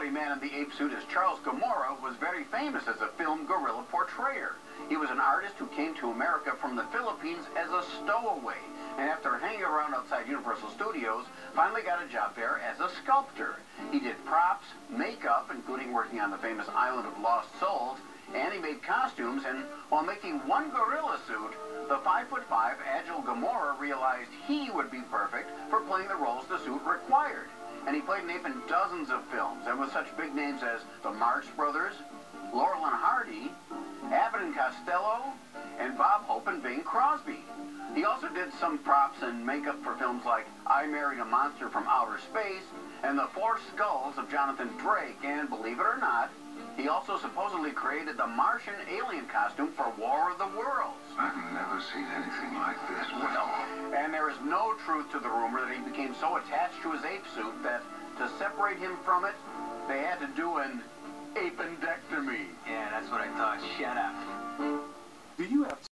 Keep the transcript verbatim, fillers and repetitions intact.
rowdy man in the ape suit as Charles Gamora was very famous as a film gorilla portrayer. He was an artist who came to America from the Philippines as a stowaway, and after hanging around outside Universal Studios, finally got a job there as a sculptor. He did props, makeup, including working on the famous Island of Lost Souls, and he made costumes, and while making one gorilla suit, the five foot five agile Gamora realized he would be perfect for playing the roles the suit required. And he played an ape in dozens of films, and with such big names as the Marx Brothers, Laurel and Hardy, Abbott and Costello, and Bob Hope and Bing Crosby. He also did some props and makeup for films like I Married a Monster from Outer Space and The Four Skulls of Jonathan Drake, and believe it or not, he also supposedly created the Martian alien costume for War of the Worlds. I've never seen anything like this. Well, and there is no truth to the rumor that he became so attached to his ape suit that to separate him from it, they had to do an appendectomy. Yeah, that's what I thought. Shut up. Do you have